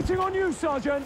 Waiting on you, Sergeant!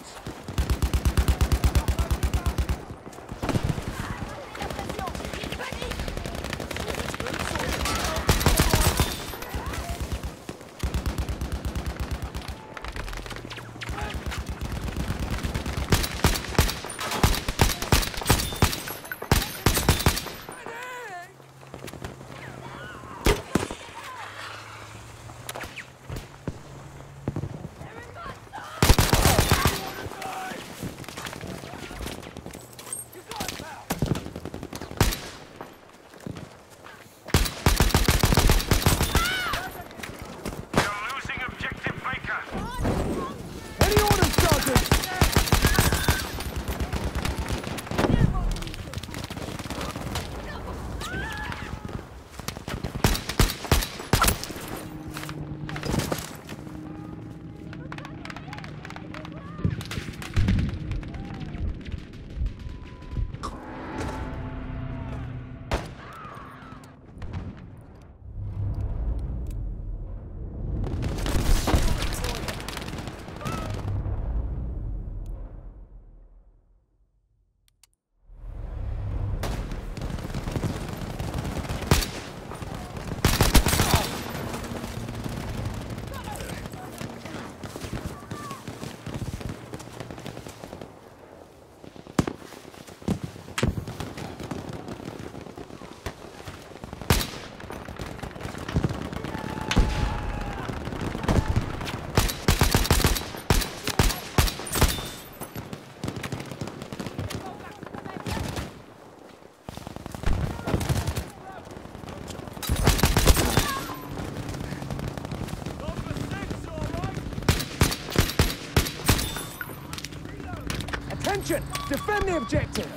Attention! Defend the objective!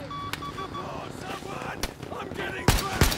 Someone! I'm getting trapped!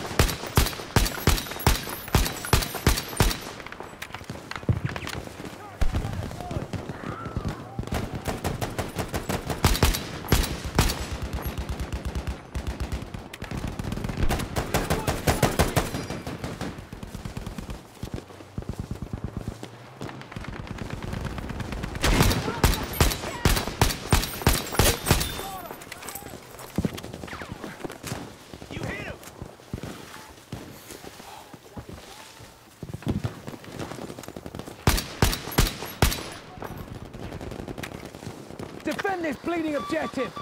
Defend this bleeding objective!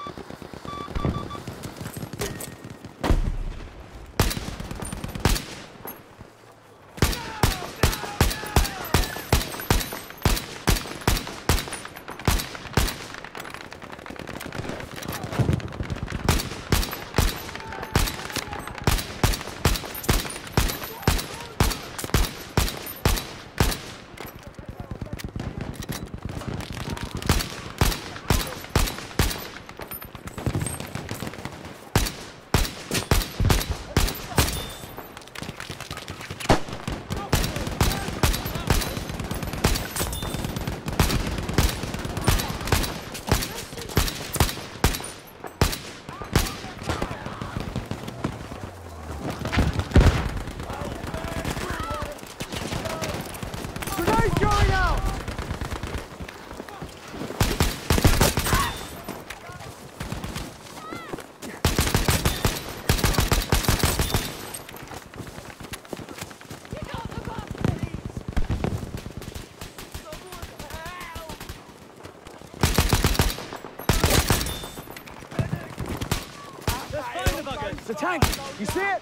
The tank! You see it?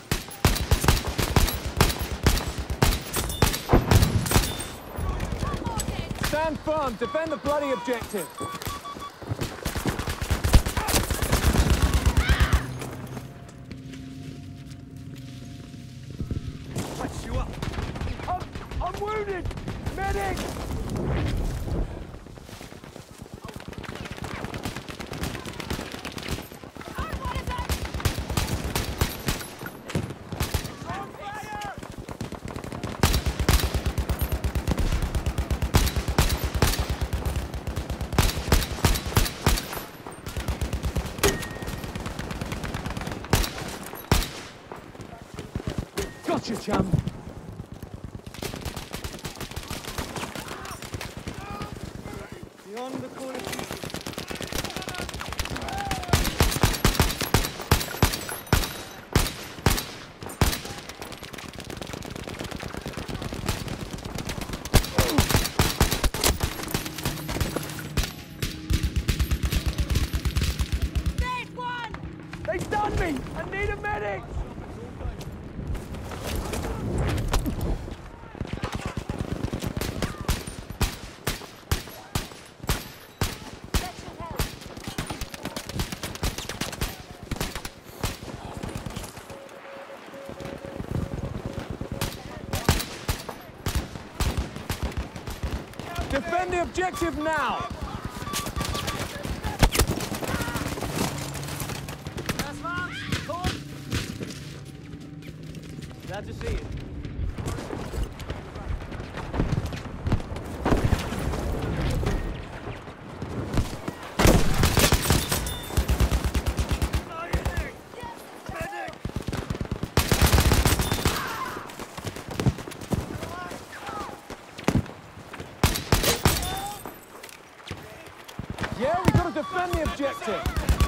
Stand firm. Defend the bloody objective. Patch you up! I'm wounded! Medic! Gotcha, chum. They stunned me! I need a medic! Defend the objective now! Glad to see you. Yeah, we gotta defend the objective.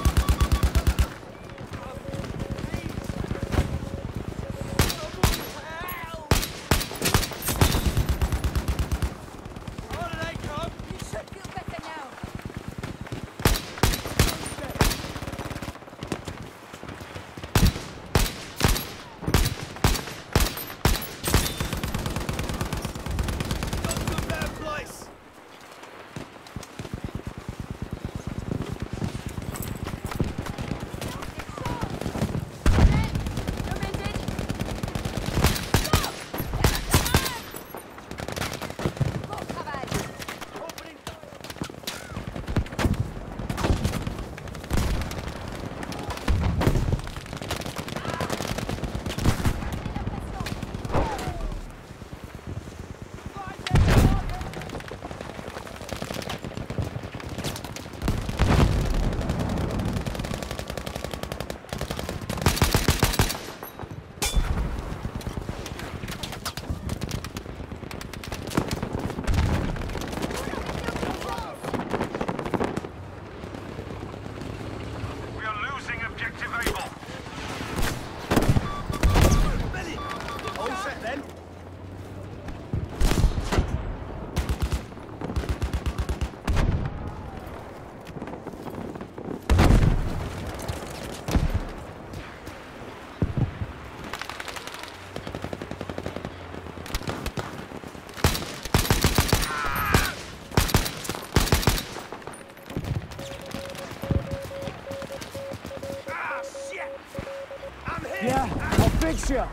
Yeah, I'll fix you.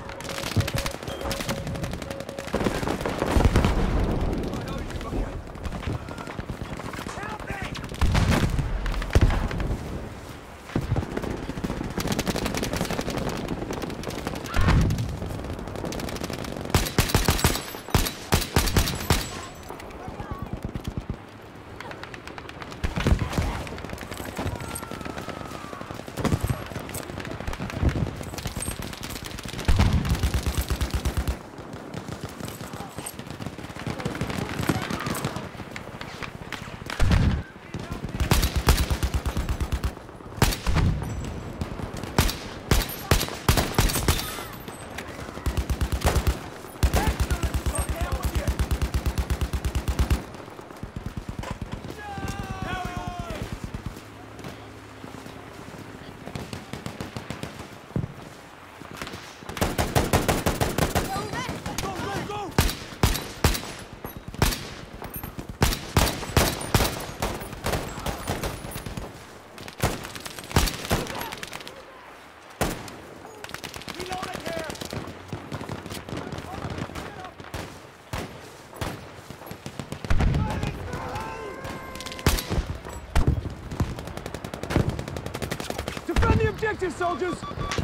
Defend the objective, soldiers!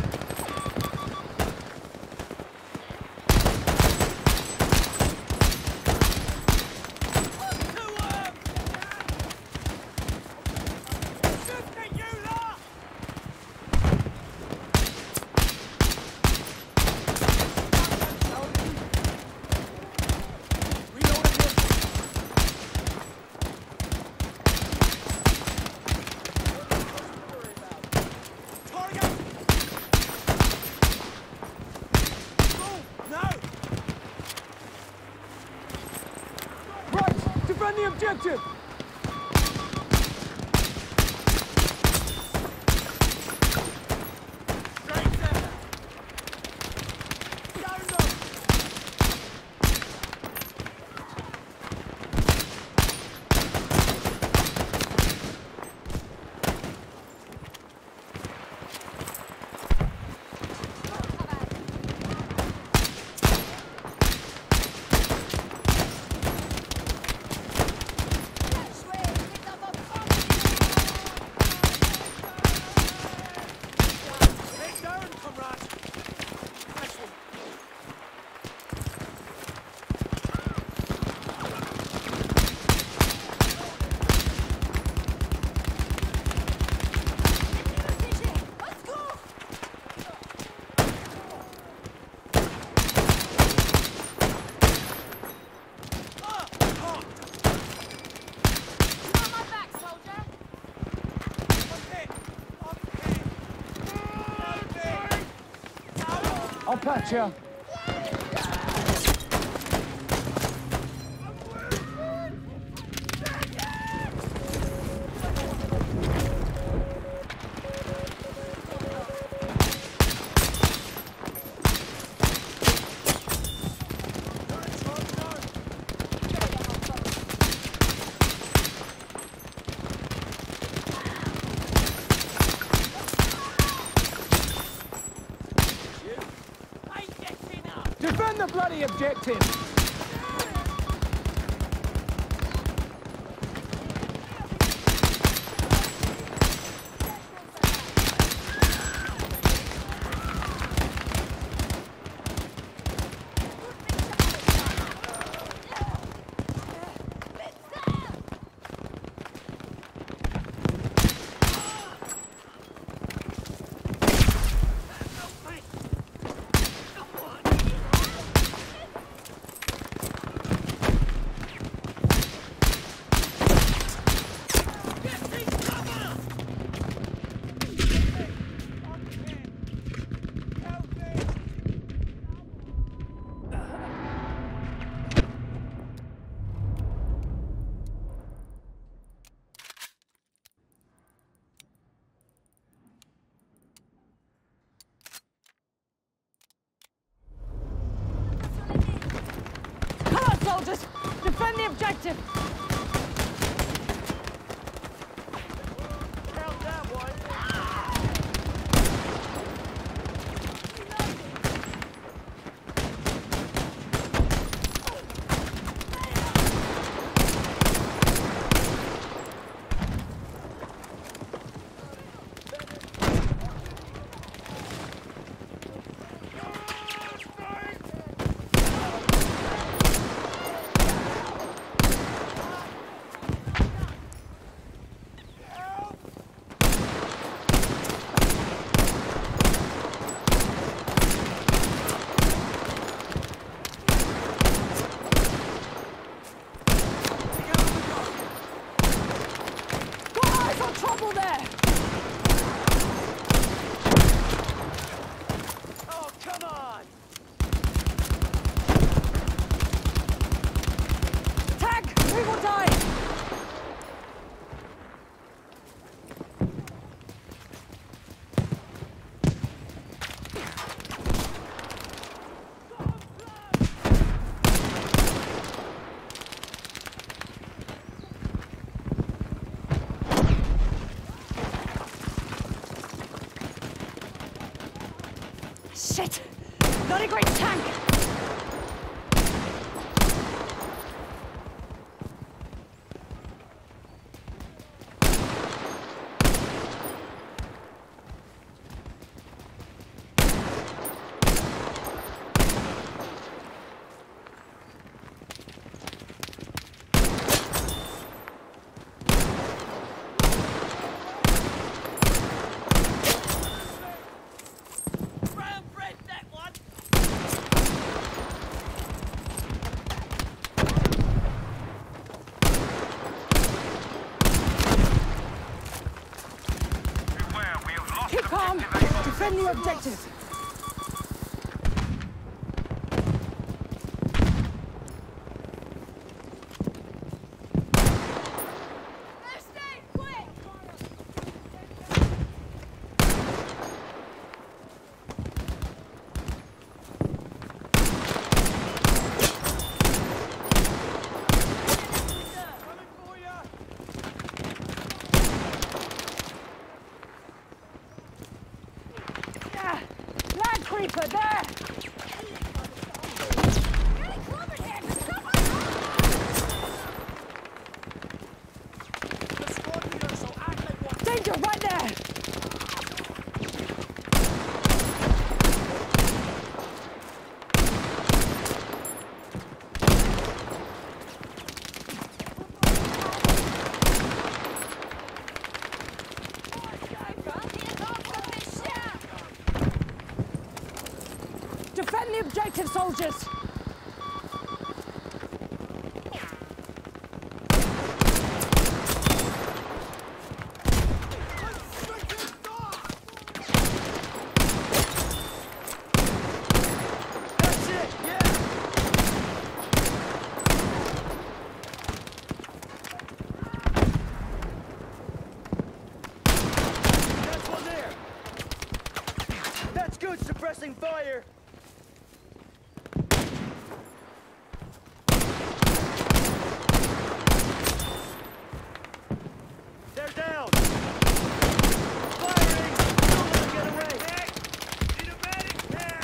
Defend the objective! I'll patch you. Defend the bloody objective! Soldiers, defend the objective! Count that one! Trouble there! Oh, come on! Tag! We will die! Shit! Not a great tank! Keep calm! Defend the objective! Creeper, there! Danger, right there! Defend the objective, soldiers! That's good suppressing fire! They're down! Firing! Don't let them get away! Need a medic there!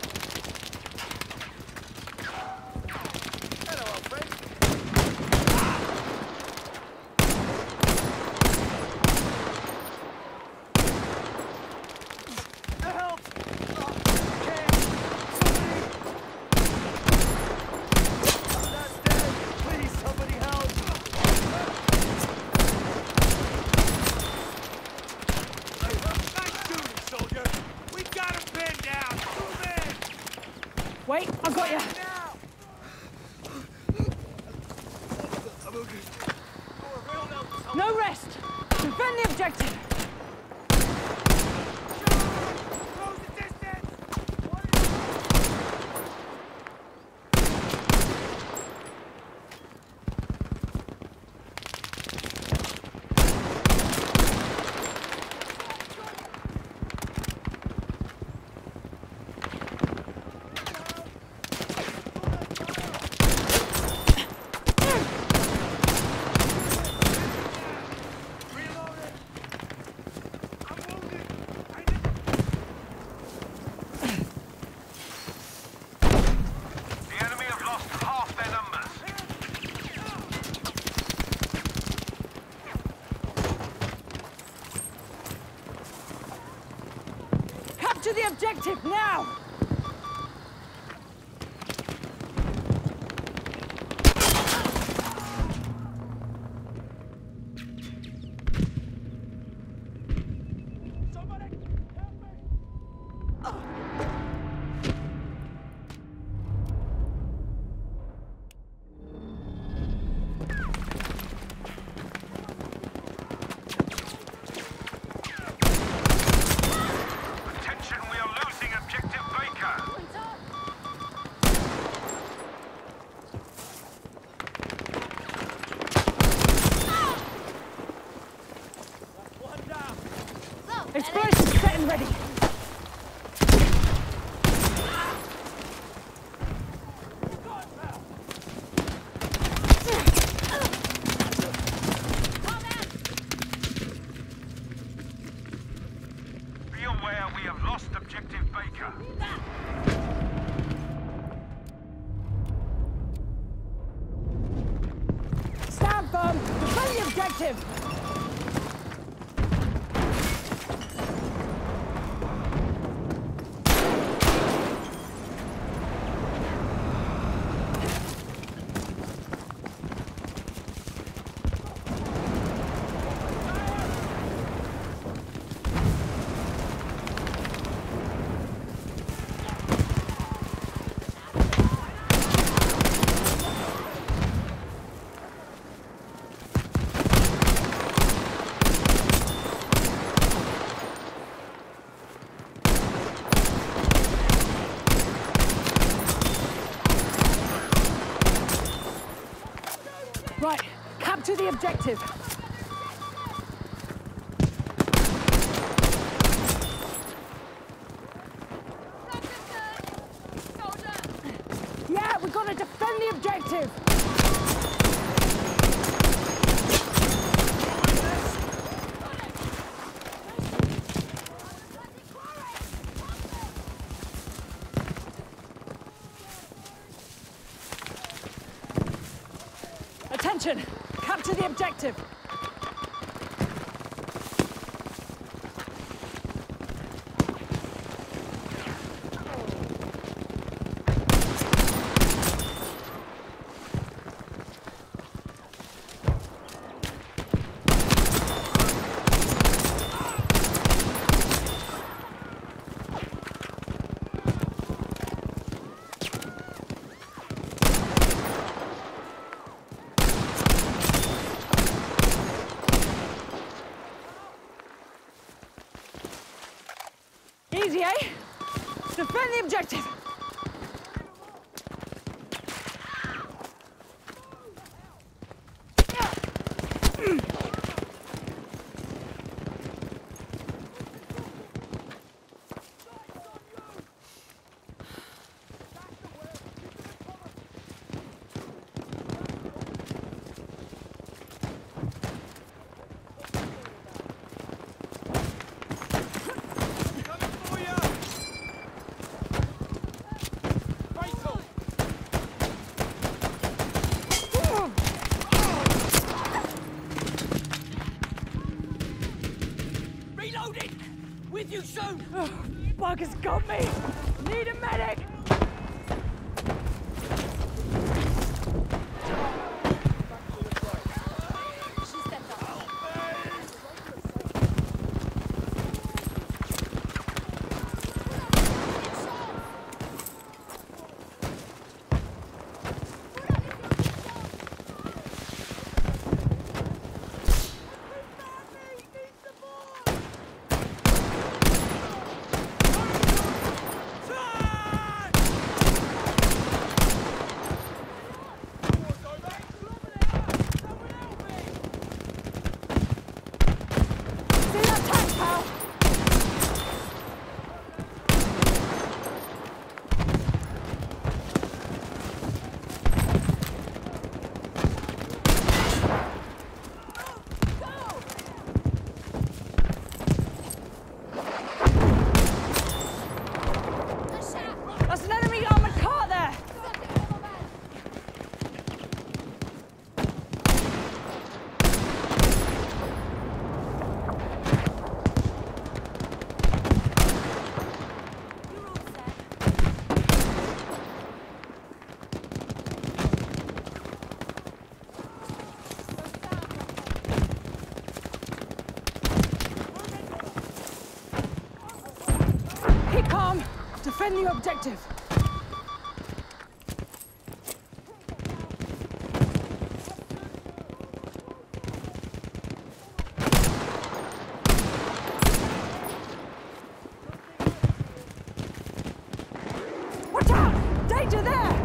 Hello, old friend. The help! Okay, somebody! That's dead! Please, somebody help! Wait, I've got you. No rest. Defend the objective. To the objective now! Somebody help me! Explosives set and ready. Be aware we have lost objective Baker. Stand firm. Defend the objective. Right, capture the objective. Yeah, we've got to defend the objective. Attention! Capture the objective! Easy, eh? Defend the objective! Oh, bugger's got me! Need a medic! Defend the objective. Watch out! Danger there!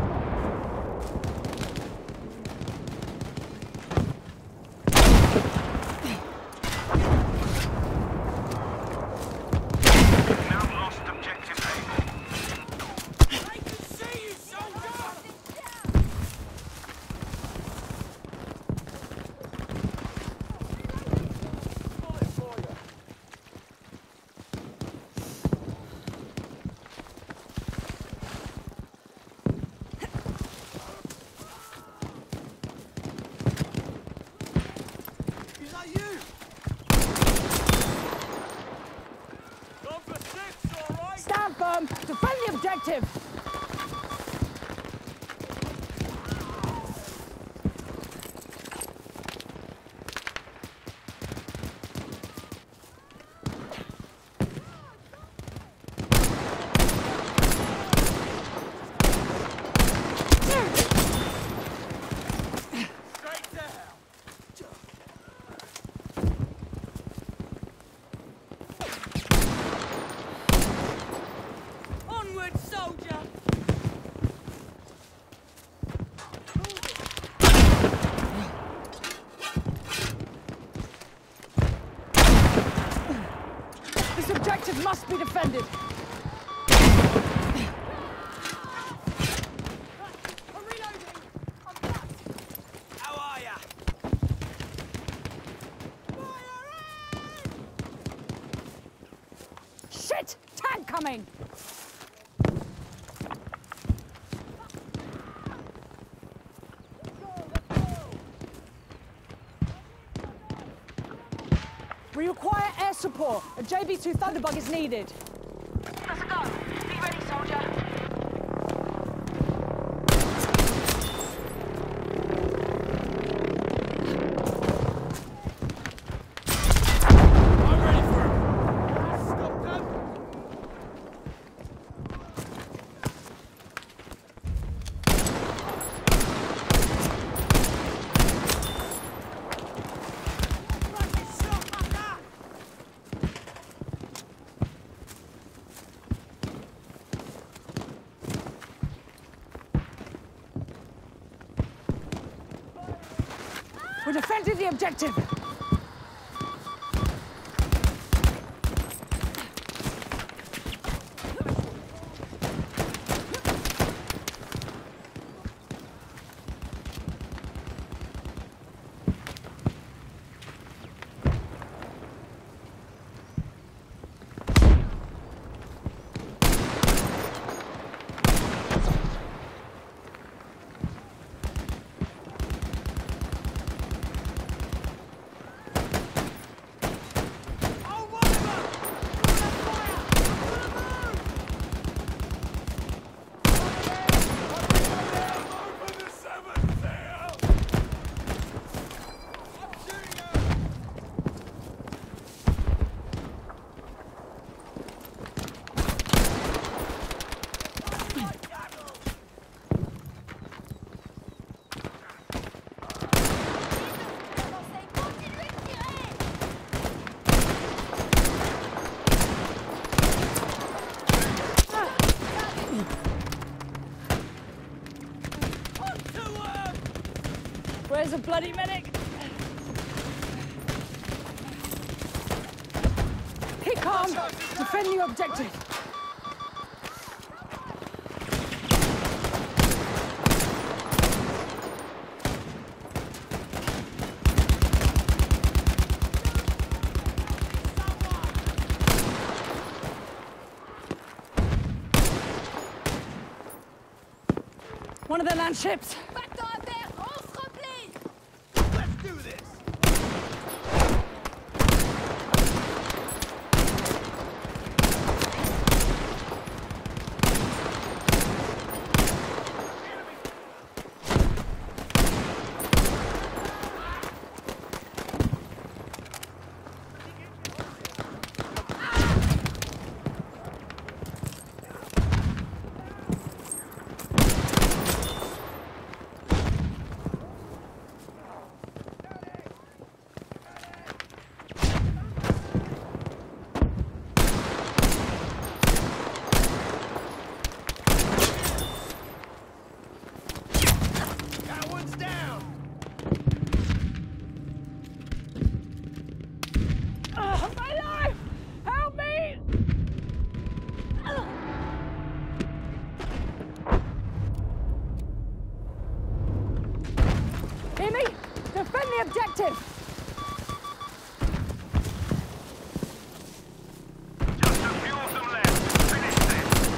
Stand firm! Defend the objective! This objective must be defended. I'm reloading. I'm back. How are ya? Shit! Tank coming! We require air support. A JB2 Thunderbug is needed. Let's go. Be ready, soldier. I'm ready for him. Stop them. We're defending the objective. Where's the bloody medic? Keep calm. Defend the objective. One of the land ships. Let's do this! That one's down! My life! Help me! Hear me? Defend the objective! Just a few of them left. Finish this.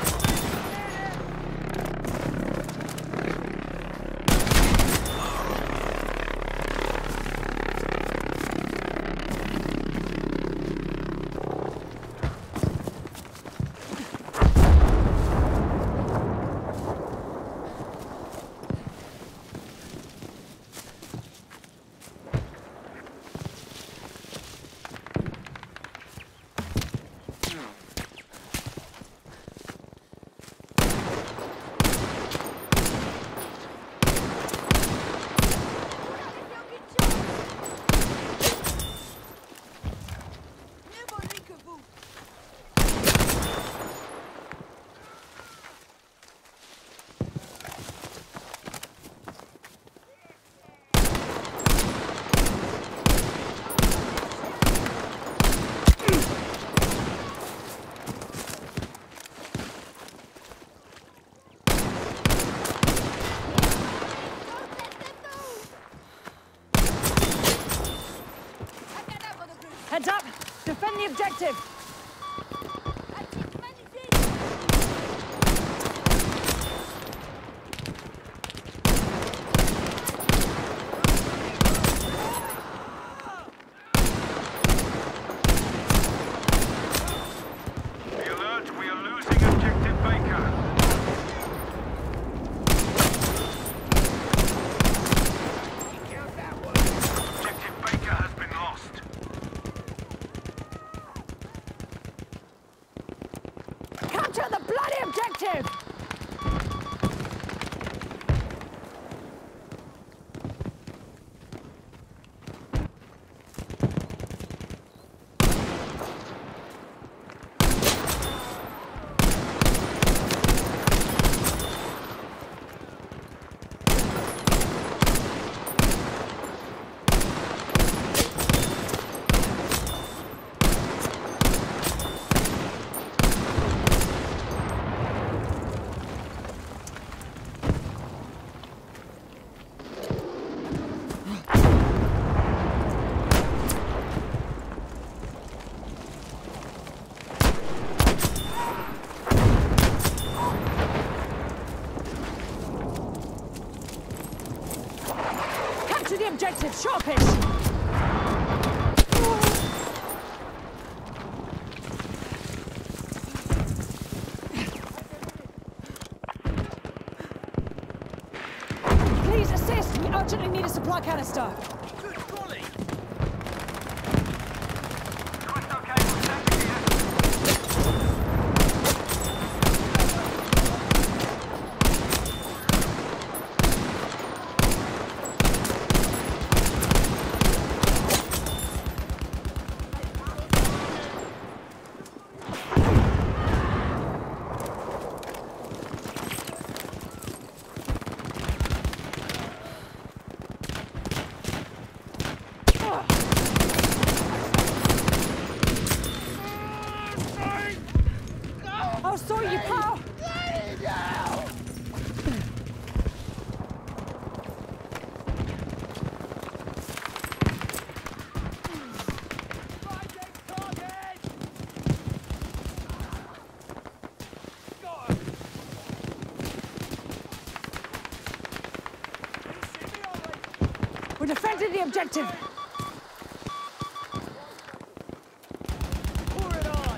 Heads up! Defend the objective! Be alert, we are losing objective Baker. Count that one! Objective Baker has been lost. Capture the bloody objective! Capture the objective, sharpish! Please assist! We urgently need a supply canister! Good golly! Crystal cable sending here. saw you, pal! We're defending the objective. Pour it on!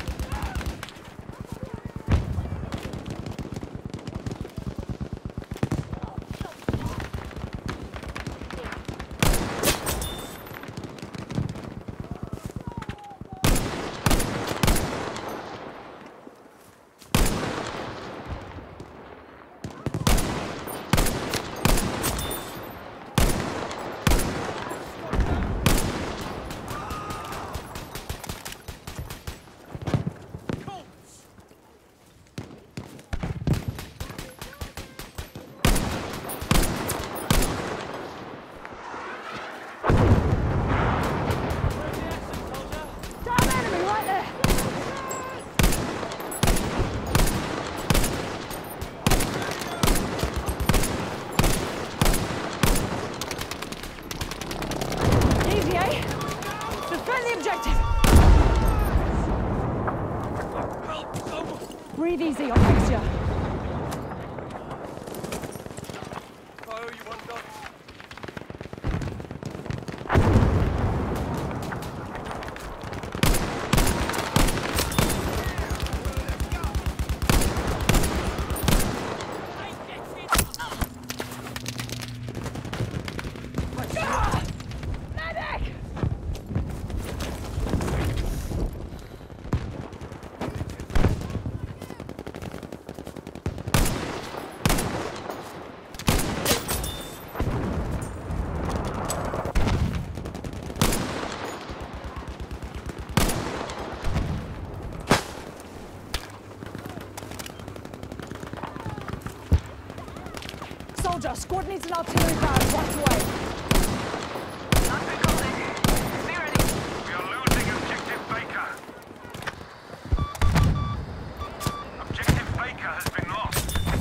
Breathe easy, I'll fix you. Fire you one dot. Soldier, squad needs an artillery barrage right away. Not been called in. Be ready. We are losing Objective Baker. Objective Baker has been lost.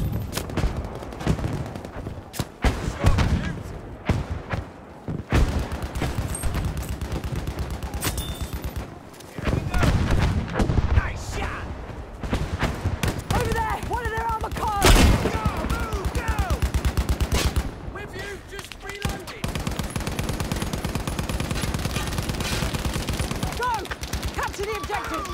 Nice shot! Over there! One of their armored cars! Go! Move! Go! With you, just reloading! Go! Capture the objective!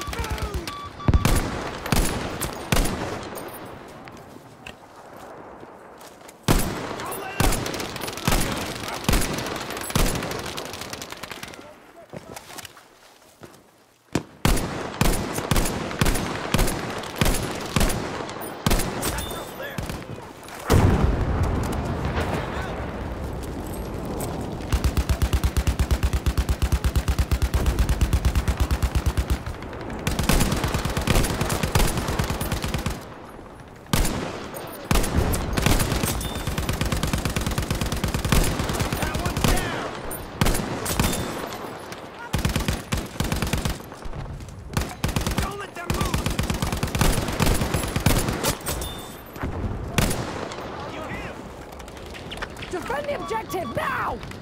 Defend the objective, now!